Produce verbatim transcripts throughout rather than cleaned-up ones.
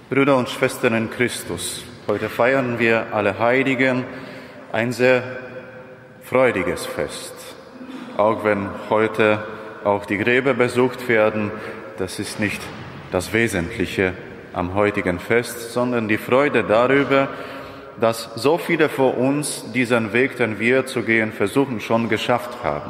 Brüder und Schwestern in Christus, heute feiern wir alle Heiligen, ein sehr freudiges Fest. Auch wenn heute auch die Gräber besucht werden, das ist nicht das Wesentliche am heutigen Fest, sondern die Freude darüber, dass so viele vor uns diesen Weg, den wir zu gehen versuchen, schon geschafft haben.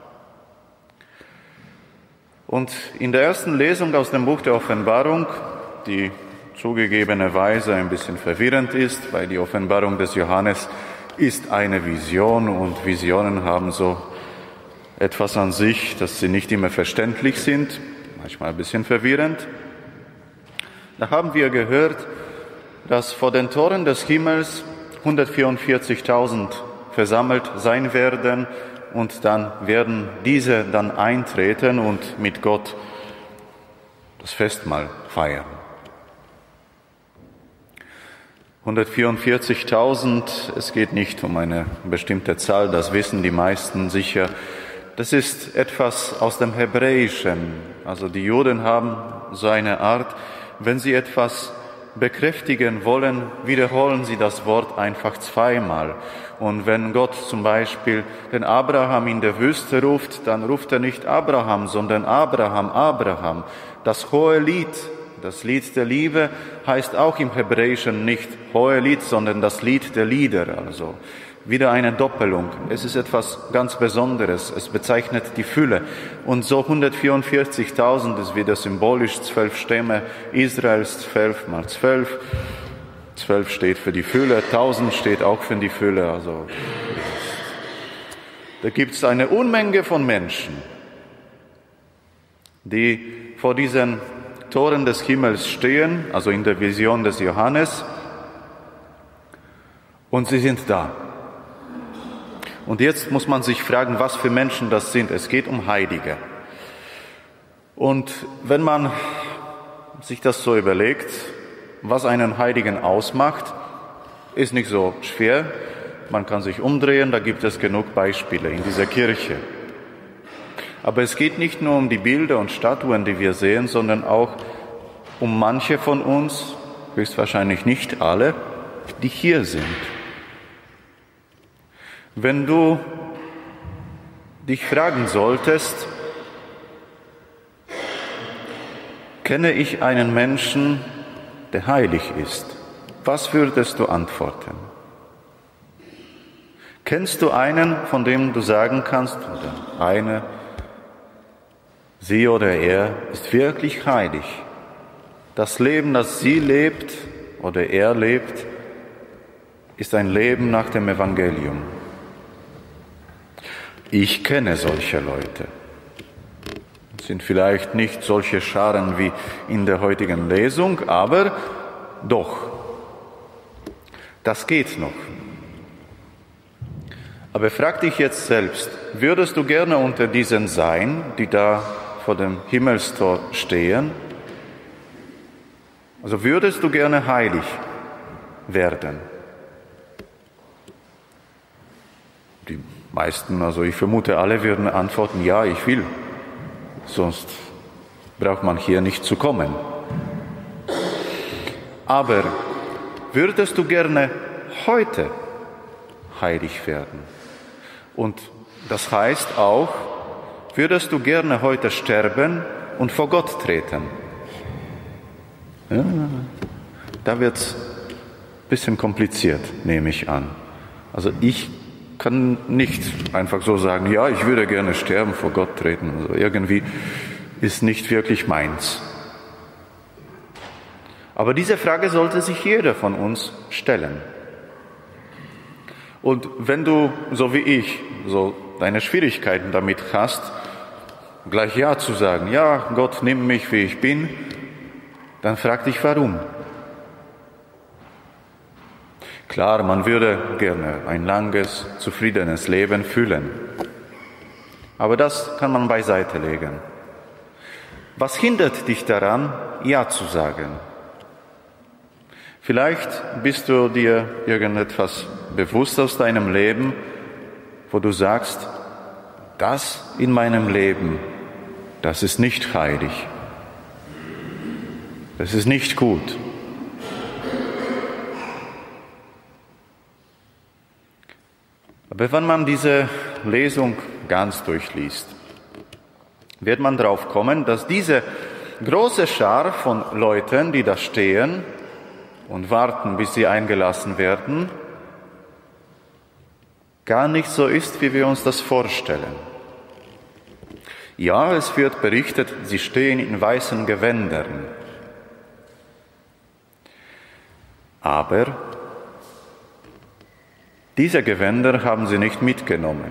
Und in der ersten Lesung aus dem Buch der Offenbarung, die zugegebenerweise ein bisschen verwirrend ist, weil die Offenbarung des Johannes ist eine Vision und Visionen haben so etwas an sich, dass sie nicht immer verständlich sind, manchmal ein bisschen verwirrend. Da haben wir gehört, dass vor den Toren des Himmels hundertvierundvierzigtausend versammelt sein werden und dann werden diese dann eintreten und mit Gott das Festmahl feiern. hundertvierundvierzigtausend, es geht nicht um eine bestimmte Zahl, das wissen die meisten sicher. Das ist etwas aus dem Hebräischen. Also die Juden haben so eine Art, wenn sie etwas bekräftigen wollen, wiederholen sie das Wort einfach zweimal. Und wenn Gott zum Beispiel den Abraham in der Wüste ruft, dann ruft er nicht Abraham, sondern Abraham, Abraham. Das hohe Lied, das Lied der Liebe heißt auch im Hebräischen nicht hohe Lied, sondern das Lied der Lieder. Also wieder eine Doppelung. Es ist etwas ganz Besonderes. Es bezeichnet die Fülle. Und so hundertvierundvierzigtausend ist wieder symbolisch zwölf Stämme Israels, zwölf mal zwölf. Zwölf steht für die Fülle, tausend steht auch für die Fülle. Also da gibt es eine Unmenge von Menschen, die vor diesen Toren des Himmels stehen, also in der Vision des Johannes, und sie sind da. Und jetzt muss man sich fragen, was für Menschen das sind. Es geht um Heilige. Und wenn man sich das so überlegt, was einen Heiligen ausmacht, ist nicht so schwer. Man kann sich umdrehen, da gibt es genug Beispiele in dieser Kirche. Aber es geht nicht nur um die Bilder und Statuen, die wir sehen, sondern auch um manche von uns, höchstwahrscheinlich nicht alle, die hier sind. Wenn du dich fragen solltest, kenne ich einen Menschen, der heilig ist, was würdest du antworten? Kennst du einen, von dem du sagen kannst, oder eine, sie oder er ist wirklich heilig? Das Leben, das sie lebt oder er lebt, ist ein Leben nach dem Evangelium. Ich kenne solche Leute. Es sind vielleicht nicht solche Scharen wie in der heutigen Lesung, aber doch, das geht noch. Aber frag dich jetzt selbst, würdest du gerne unter diesen sein, die da vor dem Himmelstor stehen? Also würdest du gerne heilig werden? Die meisten, also ich vermute, alle würden antworten, ja, ich will. Sonst braucht man hier nicht zu kommen. Aber würdest du gerne heute heilig werden? Und das heißt auch, würdest du gerne heute sterben und vor Gott treten? Ja, da wird es ein bisschen kompliziert, nehme ich an. Also ich kann nicht einfach so sagen, ja, ich würde gerne sterben, vor Gott treten. Also irgendwie ist nicht wirklich meins. Aber diese Frage sollte sich jeder von uns stellen. Und wenn du, so wie ich, so deine Schwierigkeiten damit hast, gleich Ja zu sagen, ja, Gott, nimm mich, wie ich bin, dann frag dich, warum. Klar, man würde gerne ein langes, zufriedenes Leben führen. Aber das kann man beiseite legen. Was hindert dich daran, Ja zu sagen? Vielleicht bist du dir irgendetwas bewusst aus deinem Leben, wo du sagst, das in meinem Leben, das ist nicht heilig. Das ist nicht gut. Aber wenn man diese Lesung ganz durchliest, wird man darauf kommen, dass diese große Schar von Leuten, die da stehen und warten, bis sie eingelassen werden, gar nicht so ist, wie wir uns das vorstellen. Ja, es wird berichtet, sie stehen in weißen Gewändern. Aber diese Gewänder haben sie nicht mitgenommen.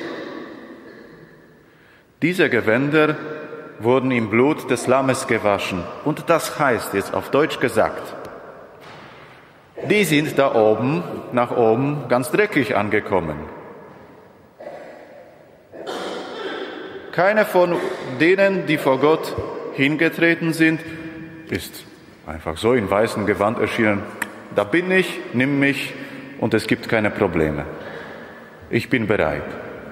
Diese Gewänder wurden im Blut des Lammes gewaschen. Und das heißt jetzt auf Deutsch gesagt, die sind da oben, nach oben, ganz dreckig angekommen. Keiner von denen, die vor Gott hingetreten sind, ist einfach so in weißem Gewand erschienen. Da bin ich, nimm mich und es gibt keine Probleme. Ich bin bereit.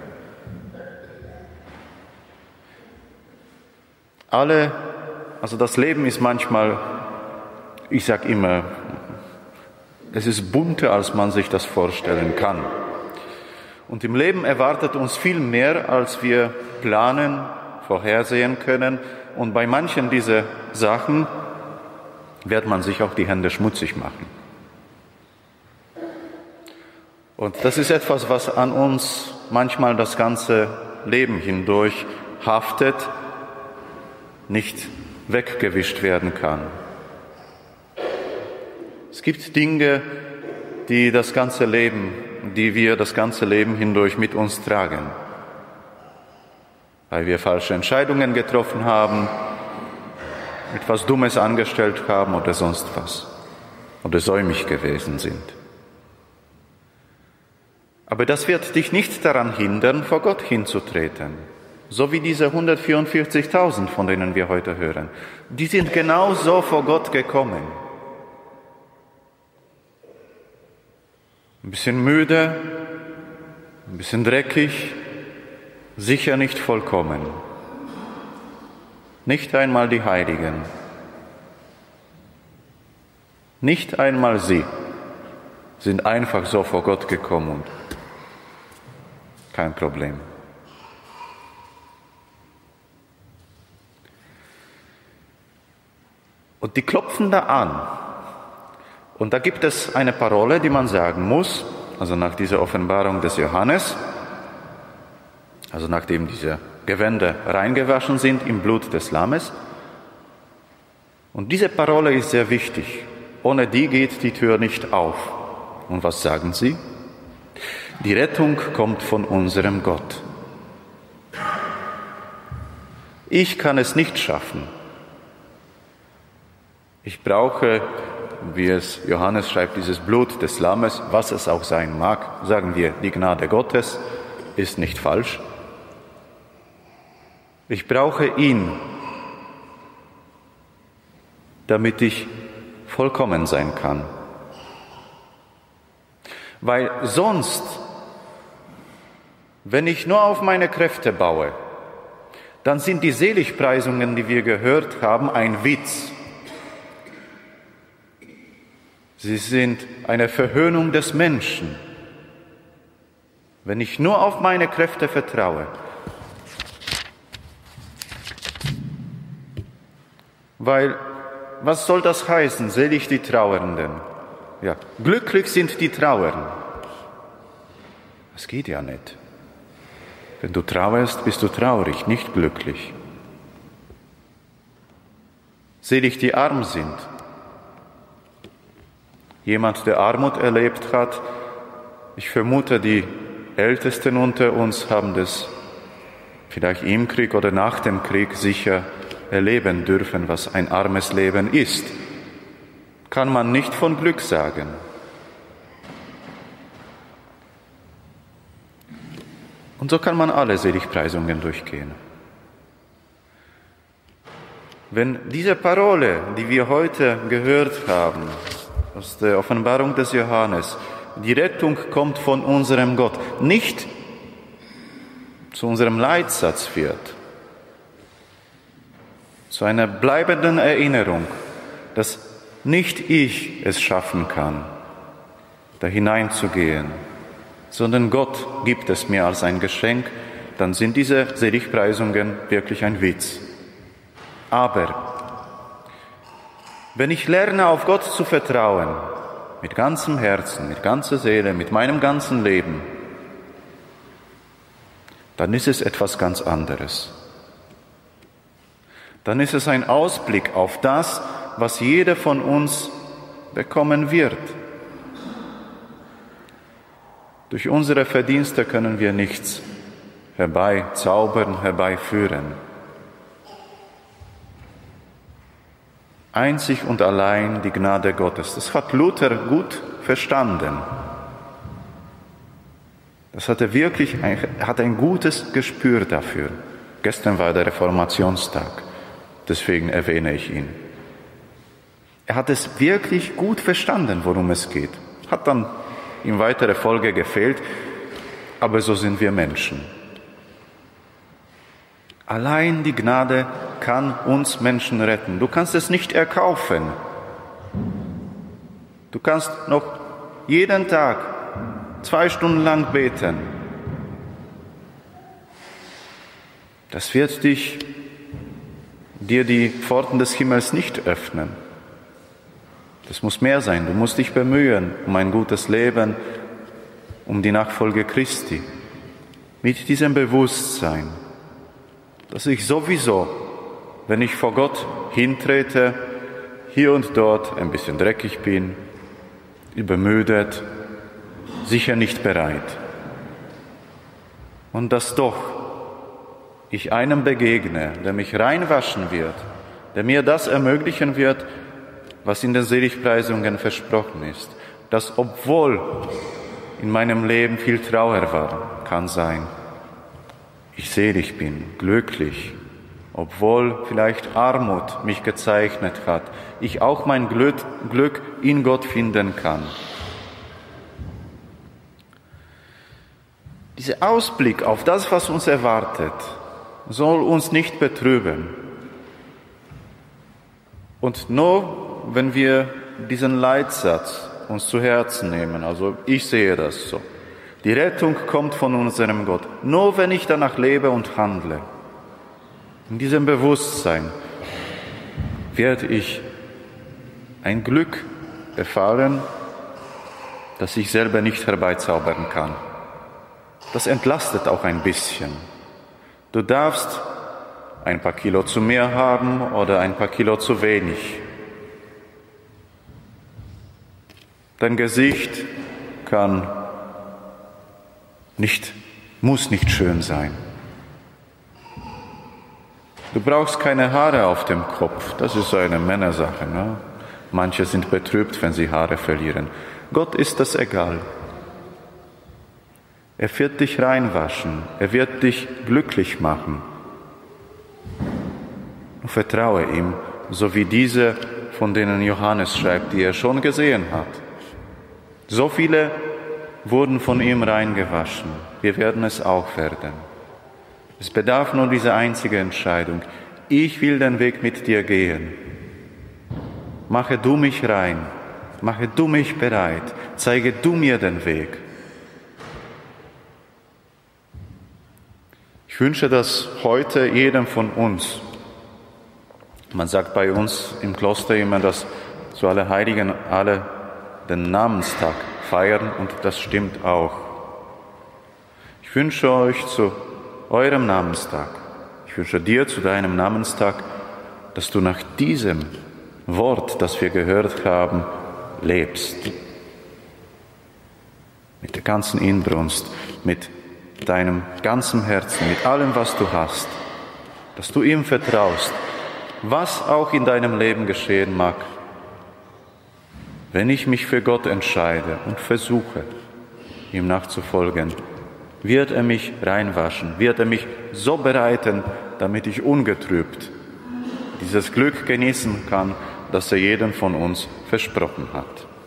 Alle, also das Leben ist manchmal, ich sage immer, es ist bunter, als man sich das vorstellen kann. Und im Leben erwartet uns viel mehr, als wir planen, vorhersehen können. Und bei manchen dieser Sachen wird man sich auch die Hände schmutzig machen. Und das ist etwas, was an uns manchmal das ganze Leben hindurch haftet, nicht weggewischt werden kann. Es gibt Dinge, die das ganze Leben, die wir das ganze Leben hindurch mit uns tragen, weil wir falsche Entscheidungen getroffen haben, etwas Dummes angestellt haben oder sonst was, oder säumig gewesen sind. Aber das wird dich nicht daran hindern, vor Gott hinzutreten. So wie diese hundertvierundvierzigtausend, von denen wir heute hören. Die sind genau so vor Gott gekommen. Ein bisschen müde, ein bisschen dreckig, sicher nicht vollkommen. Nicht einmal die Heiligen. Nicht einmal sie sind einfach so vor Gott gekommen und kein Problem. Und die klopfen da an. Und da gibt es eine Parole, die man sagen muss, also nach dieser Offenbarung des Johannes, also nachdem diese Gewänder reingewaschen sind im Blut des Lammes. Und diese Parole ist sehr wichtig. Ohne die geht die Tür nicht auf. Und was sagen sie? Die Rettung kommt von unserem Gott. Ich kann es nicht schaffen. Ich brauche, wie es Johannes schreibt, dieses Blut des Lammes, was es auch sein mag, sagen wir, die Gnade Gottes ist nicht falsch. Ich brauche ihn, damit ich vollkommen sein kann. Weil sonst, wenn ich nur auf meine Kräfte baue, dann sind die Seligpreisungen, die wir gehört haben, ein Witz. Sie sind eine Verhöhnung des Menschen. Wenn ich nur auf meine Kräfte vertraue, weil, was soll das heißen, selig die Trauernden? Ja, glücklich sind die Trauernden. Das geht ja nicht. Wenn du trauerst, bist du traurig, nicht glücklich. Selig die arm sind. Jemand, der Armut erlebt hat, ich vermute, die Ältesten unter uns haben das vielleicht im Krieg oder nach dem Krieg sicher erleben dürfen, was ein armes Leben ist. Kann man nicht von Glück sagen. Und so kann man alle Seligpreisungen durchgehen. Wenn diese Parole, die wir heute gehört haben, aus der Offenbarung des Johannes, die Rettung kommt von unserem Gott, nicht zu unserem Leitsatz wird, zu einer bleibenden Erinnerung, dass nicht ich es schaffen kann, da hineinzugehen, sondern Gott gibt es mir als ein Geschenk, dann sind diese Seligpreisungen wirklich ein Witz. Aber wenn ich lerne, auf Gott zu vertrauen, mit ganzem Herzen, mit ganzer Seele, mit meinem ganzen Leben, dann ist es etwas ganz anderes. Dann ist es ein Ausblick auf das, was jeder von uns bekommen wird. Durch unsere Verdienste können wir nichts herbeizaubern, herbeiführen. Einzig und allein die Gnade Gottes. Das hat Luther gut verstanden. Das hat er wirklich, er hat ein gutes Gespür dafür. Gestern war der Reformationstag, deswegen erwähne ich ihn. Er hat es wirklich gut verstanden, worum es geht. Hat dann in weiterer Folge gefehlt, aber so sind wir Menschen. Allein die Gnade kann uns Menschen retten. Du kannst es nicht erkaufen. Du kannst noch jeden Tag zwei Stunden lang beten. Das wird dich, dir die Pforten des Himmels nicht öffnen. Das muss mehr sein. Du musst dich bemühen um ein gutes Leben, um die Nachfolge Christi. Mit diesem Bewusstsein, dass ich sowieso, wenn ich vor Gott hintrete, hier und dort ein bisschen dreckig bin, übermüdet, sicher nicht bereit. Und dass doch ich einem begegne, der mich reinwaschen wird, der mir das ermöglichen wird, was in den Seligpreisungen versprochen ist, dass obwohl in meinem Leben viel Trauer war, kann sein, ich selig bin, glücklich, obwohl vielleicht Armut mich gezeichnet hat, ich auch mein Glück, Glück in Gott finden kann. Dieser Ausblick auf das, was uns erwartet, soll uns nicht betrüben. Und nur wenn wir diesen Leitsatz uns zu Herzen nehmen, also ich sehe das so, die Rettung kommt von unserem Gott, nur wenn ich danach lebe und handle. In diesem Bewusstsein werde ich ein Glück erfahren, das ich selber nicht herbeizaubern kann. Das entlastet auch ein bisschen. Du darfst ein paar Kilo zu mehr haben oder ein paar Kilo zu wenig. Dein Gesicht kann nicht, muss nicht schön sein. Du brauchst keine Haare auf dem Kopf. Das ist so eine Männersache. Ne? Manche sind betrübt, wenn sie Haare verlieren. Gott ist das egal. Er wird dich reinwaschen. Er wird dich glücklich machen. Und vertraue ihm, so wie diese, von denen Johannes schreibt, die er schon gesehen hat. So viele wurden von ihm reingewaschen. Wir werden es auch werden. Es bedarf nur dieser einzigen Entscheidung. Ich will den Weg mit dir gehen. Mache du mich rein. Mache du mich bereit. Zeige du mir den Weg. Ich wünsche das heute jedem von uns. Man sagt bei uns im Kloster immer, dass so alle Heiligen alle den Namenstag feiern, und das stimmt auch. Ich wünsche euch zu eurem Namenstag, ich wünsche dir zu deinem Namenstag, dass du nach diesem Wort, das wir gehört haben, lebst. Mit der ganzen Inbrunst, mit deinem ganzen Herzen, mit allem, was du hast, dass du ihm vertraust, was auch in deinem Leben geschehen mag. Wenn ich mich für Gott entscheide und versuche, ihm nachzufolgen, wird er mich reinwaschen, wird er mich so bereiten, damit ich ungetrübt dieses Glück genießen kann, das er jedem von uns versprochen hat.